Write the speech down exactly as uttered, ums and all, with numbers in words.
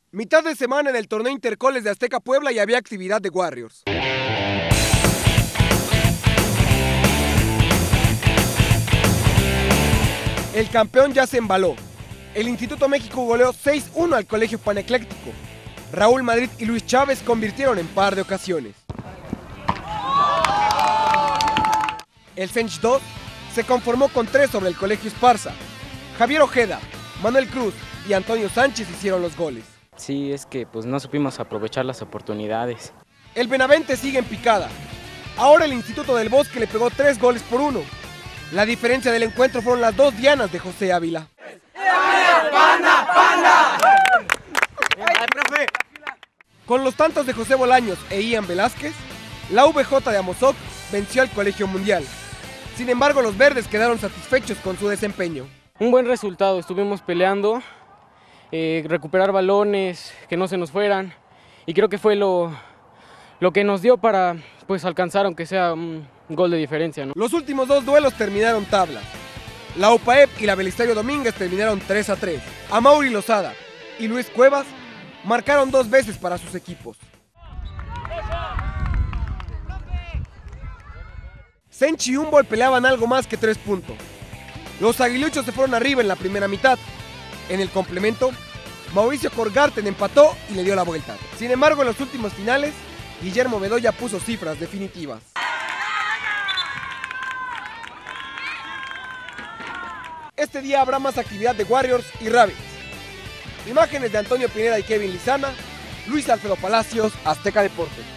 Mitad de semana en el torneo Intercoles de Azteca Puebla y había actividad de Warriors. El campeón ya se embaló. El Instituto México goleó seis uno al Colegio Panecléctico. Raúl Madrid y Luis Chávez convirtieron en par de ocasiones. El Sench dos se conformó con tres sobre el Colegio Esparza. Javier Ojeda, Manuel Cruz y Antonio Sánchez hicieron los goles. Sí, es que pues no supimos aprovechar las oportunidades. El Benavente sigue en picada. Ahora el Instituto del Bosque le pegó tres goles por uno. La diferencia del encuentro fueron las dos dianas de José Ávila. ¡Panda, panda! ¡Ay, profe! Con los tantos de José Bolaños e Ian Velázquez, la V J de Amozoc venció al Colegio Mundial. Sin embargo, los verdes quedaron satisfechos con su desempeño. Un buen resultado, estuvimos peleando, eh, recuperar balones, que no se nos fueran, y creo que fue lo, lo que nos dio para pues, alcanzar, aunque sea un gol de diferencia, ¿no? Los últimos dos duelos terminaron tablas. La U P A E P y la Belisario Domínguez terminaron tres a tres. Amaury Lozada y Luis Cuevas marcaron dos veces para sus equipos. Sench y Humboldt peleaban algo más que tres puntos. Los aguiluchos se fueron arriba en la primera mitad. En el complemento, Mauricio Corgarten empató y le dio la vuelta. Sin embargo, en los últimos finales, Guillermo Bedoya puso cifras definitivas. Este día habrá más actividad de Warriors y Rabbits. Imágenes de Antonio Pineda y Kevin Lizana, Luis Alfredo Palacios, Azteca Deportes.